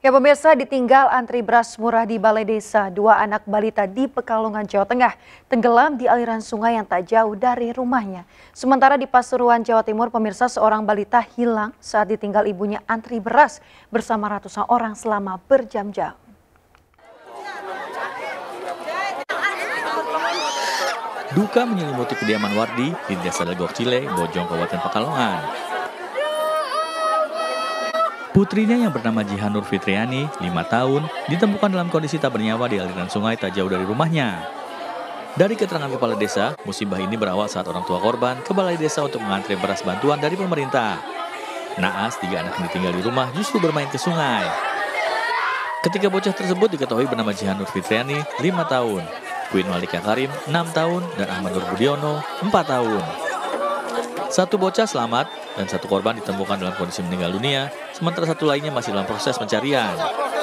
Ya pemirsa, ditinggal antri beras murah di Balai Desa, dua anak balita di Pekalongan, Jawa Tengah tenggelam di aliran sungai yang tak jauh dari rumahnya. Sementara di Pasuruan, Jawa Timur, pemirsa, seorang balita hilang saat ditinggal ibunya antri beras bersama ratusan orang selama berjam-jam. Duka menyelimuti kediaman Wardi di Desa Legok Cile, Bojong, Kabupaten Pekalongan. Putrinya yang bernama Jihanur Fitriani, 5 tahun, ditemukan dalam kondisi tak bernyawa di aliran sungai tak jauh dari rumahnya. Dari keterangan kepala desa, musibah ini berawal saat orang tua korban ke balai desa untuk mengantre beras bantuan dari pemerintah. Naas, 3 anak yang ditinggal di rumah justru bermain ke sungai. Ketika bocah tersebut diketahui bernama Jihanur Fitriani, 5 tahun, Queen Malika Karim, 6 tahun, dan Ahmad Nur Budiono, 4 tahun. 1 bocah selamat dan 1 korban ditemukan dalam kondisi meninggal dunia, sementara 1 lainnya masih dalam proses pencarian.